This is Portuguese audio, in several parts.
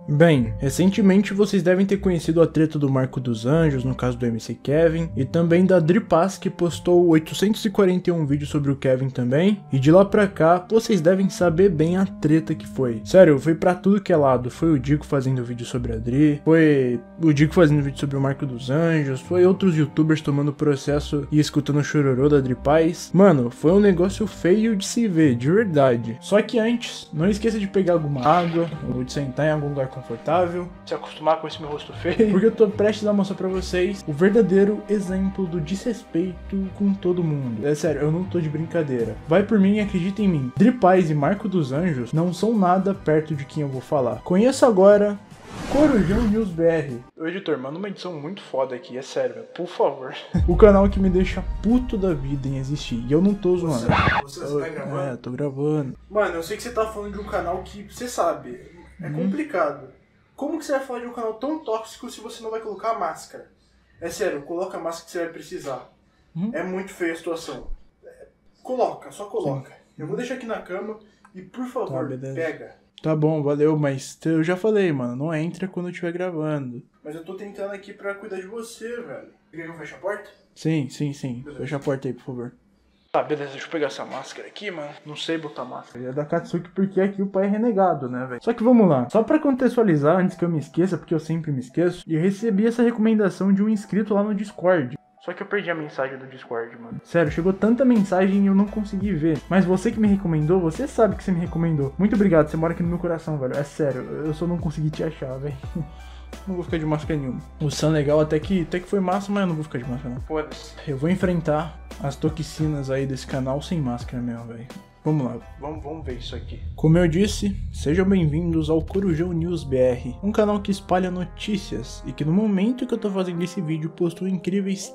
Bem, recentemente vocês devem ter conhecido a treta do Marco dos Anjos, no caso do MC Kevin, e também da Dripaz, que postou 841 vídeos sobre o Kevin também, e de lá pra cá, vocês devem saber bem a treta que foi. Sério, foi pra tudo que é lado, foi o Dico fazendo vídeo sobre a Dri, foi o Dico fazendo vídeo sobre o Marco dos Anjos, foi outros youtubers tomando processo e escutando o chororô da Dripaz. Mano, foi um negócio feio de se ver, de verdade. Só que antes, não esqueça de pegar alguma água, ou de sentar em algum lugar confortável, se acostumar com esse meu rosto feio, porque eu tô prestes a mostrar pra vocês o verdadeiro exemplo do desrespeito com todo mundo. É sério, eu não tô de brincadeira. Vai por mim e acredita em mim. Dripaz e Marco dos Anjos não são nada perto de quem eu vou falar. Conheça agora Corujão News BR. Ô editor, manda uma edição muito foda aqui, é sério, por favor. O canal que me deixa puto da vida em existir. E eu não tô zoando. Você tá gravando? É, tô gravando. Mano, eu sei que você tá falando de um canal que, você sabe, é complicado. Como que você vai falar de um canal tão tóxico se você não vai colocar a máscara? É sério, coloca a máscara que você vai precisar. É muito feia a situação. Coloca, só coloca. Eu vou deixar aqui na cama e, por favor, pega. Tá bom, valeu, mas eu já falei, mano, não entra quando eu estiver gravando. Mas eu tô tentando aqui pra cuidar de você, velho. Quer que eu feche a porta? Sim. Fecha a porta aí, por favor. Tá, beleza, deixa eu pegar essa máscara aqui, mano. Não sei botar máscara. É da Katsuki porque aqui o pai é renegado, né, velho? Só que vamos lá. Só pra contextualizar, antes que eu me esqueça, porque eu sempre me esqueço, eu recebi essa recomendação de um inscrito lá no Discord. Só que eu perdi a mensagem do Discord, mano. Sério, chegou tanta mensagem e eu não consegui ver. Mas você que me recomendou, você sabe que você me recomendou. Muito obrigado, você mora aqui no meu coração, velho. É sério, eu só não consegui te achar, velho. Não vou ficar de máscara nenhuma. O Sun legal até que foi massa, mas eu não vou ficar de máscara não. Foda-se. Eu vou enfrentar as toxinas aí desse canal sem máscara mesmo, velho. Vamos lá. Vamos ver isso aqui. Como eu disse, sejam bem-vindos ao Corujão News BR, um canal que espalha notícias e que no momento que eu tô fazendo esse vídeo postou incríveis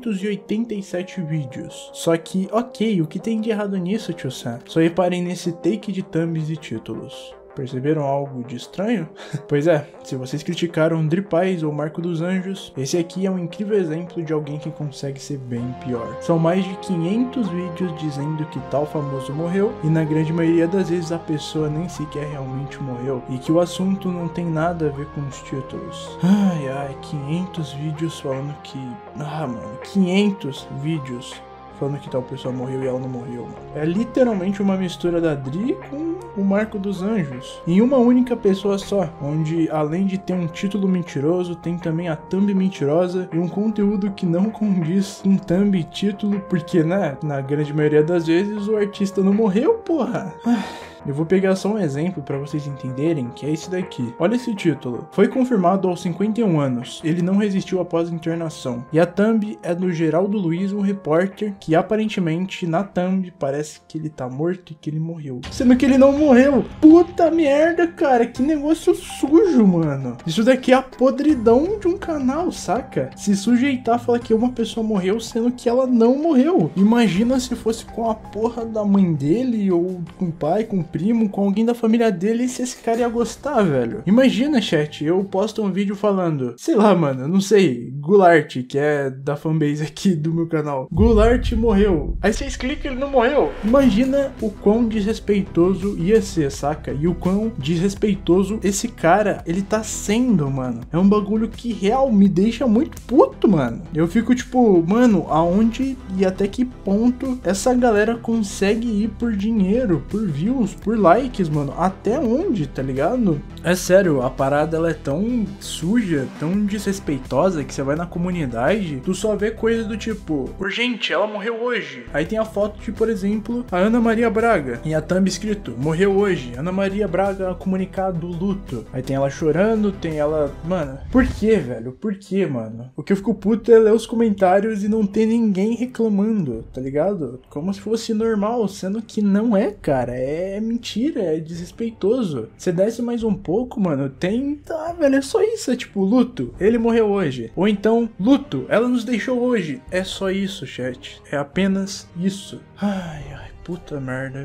587 vídeos. Só que, ok, o que tem de errado nisso, tio Sam? Só reparem nesse take de thumbs e títulos. Perceberam algo de estranho? Pois é, se vocês criticaram Dripaz ou Marco dos Anjos, esse aqui é um incrível exemplo de alguém que consegue ser bem pior. São mais de 500 vídeos dizendo que tal famoso morreu, e na grande maioria das vezes a pessoa nem sequer realmente morreu, e que o assunto não tem nada a ver com os títulos. Ai, 500 vídeos falando que... mano, 500 vídeos falando que tal pessoa morreu e ela não morreu, mano. É literalmente uma mistura da Dri com o Marco dos Anjos, em uma única pessoa só, onde além de ter um título mentiroso, tem também a thumb mentirosa e um conteúdo que não condiz com thumb e título, porque, né, na grande maioria das vezes o artista não morreu, porra. Eu vou pegar só um exemplo pra vocês entenderem, que é esse daqui. Olha esse título. Foi confirmado aos 51 anos. Ele não resistiu após a internação. E a thumb é do Geraldo Luiz, um repórter, que aparentemente na thumb parece que ele tá morto e que ele morreu. Sendo que ele não morreu. Puta merda, cara. Que negócio sujo, mano. Isso daqui é a podridão de um canal, saca? Se sujeitar a falar que uma pessoa morreu, sendo que ela não morreu. Imagina se fosse com a porra da mãe dele, ou com o pai, com o primo, com alguém da família dele, se esse cara ia gostar, velho. Imagina, chat, eu posto um vídeo falando, sei lá, mano, eu não sei, Goulart, que é da fanbase aqui do meu canal. Goulart morreu. Aí vocês clicam e ele não morreu. Imagina o quão desrespeitoso ia ser, saca? E o quão desrespeitoso esse cara, ele tá sendo, mano. É um bagulho que real me deixa muito puto, mano. Eu fico tipo, mano, aonde e até que ponto essa galera consegue ir por dinheiro, por views, por likes, mano, até onde, tá ligado? É sério, a parada ela é tão suja, tão desrespeitosa que você vai na comunidade, tu só vê coisa do tipo, urgente, ela morreu hoje. Aí tem a foto de, por exemplo, a Ana Maria Braga, e a thumb escrito, morreu hoje, Ana Maria Braga comunicado luto. Aí tem ela chorando, tem ela, mano, por que, velho? Por que, mano? O que eu fico puto é ler os comentários e não ter ninguém reclamando, tá ligado? Como se fosse normal, sendo que não é, cara, é mentira, é desrespeitoso. Você desce mais um pouco, mano, tem... Tá, velho, é só isso, é tipo, luto, ele morreu hoje. Ou então, luto, ela nos deixou hoje. É só isso, chat. É apenas isso. Ai, puta merda, viu?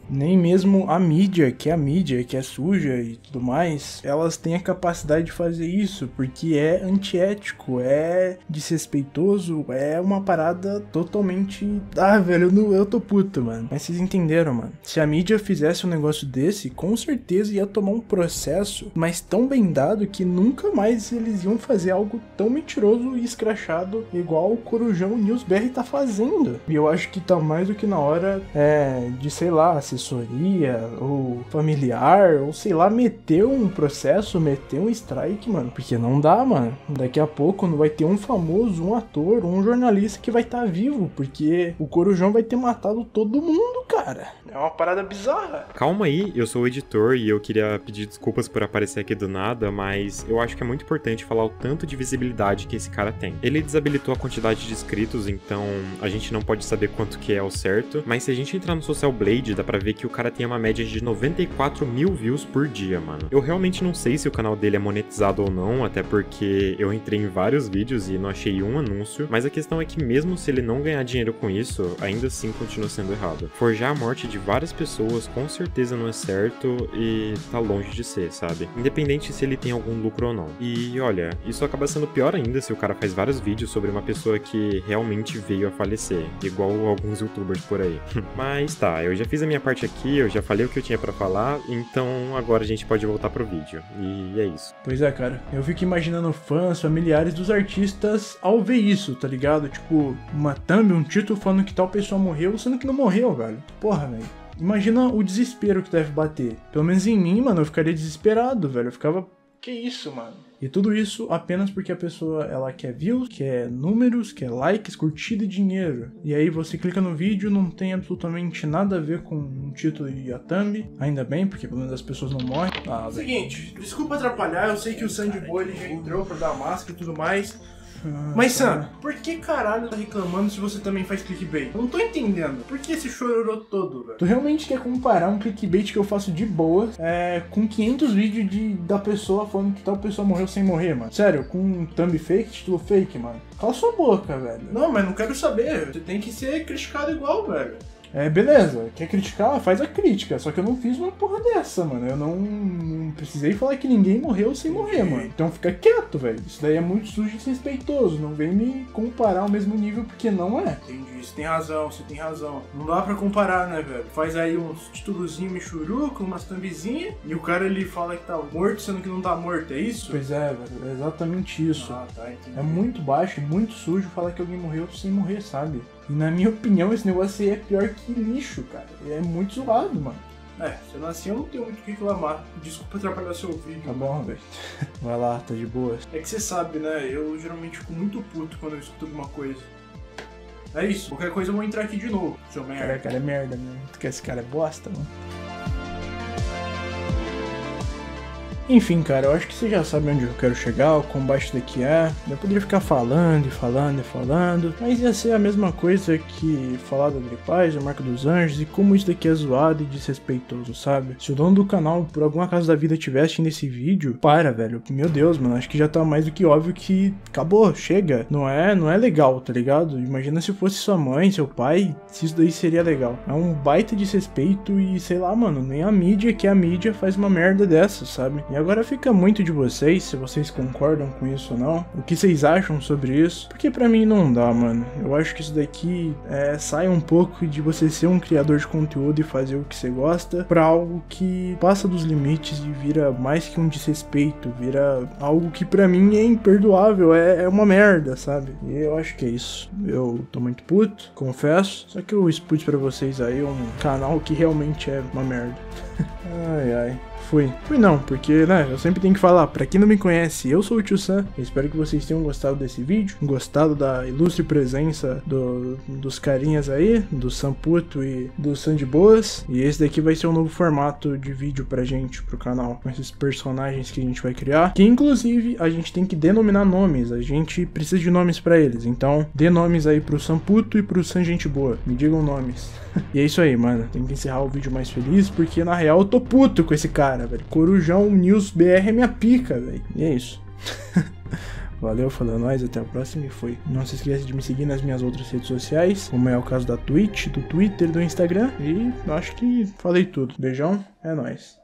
Nem mesmo a mídia, que é suja e tudo mais, elas têm a capacidade de fazer isso, porque é antiético, é desrespeitoso, é uma parada totalmente... Ah, velho, eu tô puto, mano. Mas vocês entenderam, mano. Se a mídia fizesse um negócio desse, com certeza ia tomar um processo, mas tão bem dado que nunca mais eles iam fazer algo tão mentiroso e escrachado igual o Corujão NewsBR tá fazendo. E eu acho que tá mais do que na hora de, sei lá, assessoria ou familiar, ou sei lá, meter um processo, meter um strike, mano. Porque não dá, mano. Daqui a pouco não vai ter um famoso, um ator, um jornalista que vai estar vivo, porque o Corujão vai ter matado todo mundo, cara. É uma parada bizarra. Calma aí, eu sou o editor e eu queria pedir desculpas por aparecer aqui do nada, mas eu acho que é muito importante falar o tanto de visibilidade que esse cara tem. Ele desabilitou a quantidade de inscritos, então a gente não pode saber quanto que é o certo, mas se a gente entrar no Social Blade, dá pra ver que o cara tem uma média de 94 mil views por dia, mano. Eu realmente não sei se o canal dele é monetizado ou não, até porque eu entrei em vários vídeos e não achei um anúncio, mas a questão é que mesmo se ele não ganhar dinheiro com isso, ainda assim continua sendo errado. Forjar a morte de várias pessoas com certeza não é certo e tá longe de ser, sabe? Independente se ele tem algum lucro ou não. E olha, isso acaba sendo pior ainda se o cara faz vários vídeos sobre uma pessoa que realmente veio a falecer, igual alguns youtubers por aí. Mas tá, eu já fiz a minha parte aqui, eu já falei o que eu tinha pra falar, então agora a gente pode voltar pro vídeo. E é isso. Pois é, cara. Eu fico imaginando fãs, familiares dos artistas ao ver isso, tá ligado? Tipo, uma thumb, um título falando que tal pessoa morreu, sendo que não morreu, velho. Porra, velho. Imagina o desespero que deve bater. Pelo menos em mim, mano, eu ficaria desesperado, velho. Eu ficava... Que isso, mano? E tudo isso apenas porque a pessoa, ela quer views, quer números, quer likes, curtida e dinheiro. E aí você clica no vídeo, não tem absolutamente nada a ver com um título e a thumb. Ainda bem, porque pelo menos as pessoas não morrem. Seguinte, desculpa atrapalhar, eu sei que o Sandy Boy ele já entrou pra dar máscara e tudo mais. Mas Sam, por que caralho tá reclamando se você também faz clickbait? Eu não tô entendendo. Por que esse chororô todo, velho? Tu realmente quer comparar um clickbait que eu faço de boa com 500 vídeos da pessoa falando que tal pessoa morreu sem morrer, mano? Sério, com um thumb fake, título fake, mano? Cala sua boca, velho. Não, mas não quero saber. Você tem que ser criticado igual, velho. Beleza, quer criticar? Faz a crítica, só que eu não fiz uma porra dessa, mano. Eu não precisei falar que ninguém morreu sem morrer, mano. Então fica quieto, velho. Isso daí é muito sujo e desrespeitoso. Não vem me comparar ao mesmo nível, porque não é. Entendi, você tem razão. Não dá pra comparar, né, velho? Faz aí uns títulozinhos michuruco, umas thumbzinhas, e o cara ele fala que tá morto, sendo que não tá morto, é isso? Pois é, velho, é exatamente isso. Ah, tá, entendi. É muito baixo e muito sujo falar que alguém morreu sem morrer, sabe? E na minha opinião, esse negócio aí é pior que lixo, cara. É muito zoado, mano. Sendo assim, eu não tenho muito o que reclamar. Desculpa atrapalhar seu vídeo. Tá bom, velho. Vai lá, tá de boa. É que você sabe, né? Eu geralmente fico muito puto quando eu escuto alguma coisa. É isso. Qualquer coisa eu vou entrar aqui de novo, seu merda. Cara é merda, né? Tu quer esse cara é bosta, mano? Enfim, cara, eu acho que você já sabe onde eu quero chegar, o quão baixo daqui é. Eu poderia ficar falando, mas ia ser a mesma coisa que falar da Gripaz, da Marca dos Anjos e como isso daqui é zoado e desrespeitoso, sabe? Se o dono do canal, por algum acaso da vida, tivesse assistindo esse vídeo, velho. Meu Deus, mano, acho que já tá mais do que óbvio que acabou, chega. Não é legal, tá ligado? Imagina se fosse sua mãe, seu pai, se isso daí seria legal. É um baita desrespeito e, sei lá, mano, nem a mídia, que a mídia faz uma merda dessa, sabe? E agora fica muito de vocês, se vocês concordam com isso ou não, o que vocês acham sobre isso, porque pra mim não dá, mano. Eu acho que isso daqui sai um pouco de você ser um criador de conteúdo e fazer o que você gosta, pra algo que passa dos limites e vira mais que um desrespeito, vira algo que pra mim é imperdoável, é uma merda, sabe? E eu acho que é isso. Eu tô muito puto, confesso, só que eu expus pra vocês aí um canal que realmente é uma merda. Ai. Fui não, porque, né, eu sempre tenho que falar, pra quem não me conhece, eu sou o Tio Sam, eu espero que vocês tenham gostado desse vídeo, gostado da ilustre presença dos carinhas aí, do Samputo e do Sandy Boas, e esse daqui vai ser um novo formato de vídeo pra gente, pro canal, com esses personagens que a gente vai criar, que inclusive a gente tem que denominar nomes, a gente precisa de nomes pra eles, então dê nomes aí pro Samputo e pro San Gente Boa, me digam nomes. E é isso aí, mano, tem que encerrar o vídeo mais feliz, porque na real eu tô puto com esse cara, velho. Corujão NewsBR é minha pica, velho. E é isso. Valeu, falou, nóis, até a próxima e foi. Não se esqueça de me seguir nas minhas outras redes sociais, como é o caso da Twitch, do Twitter, do Instagram. E acho que falei tudo. Beijão, é nóis.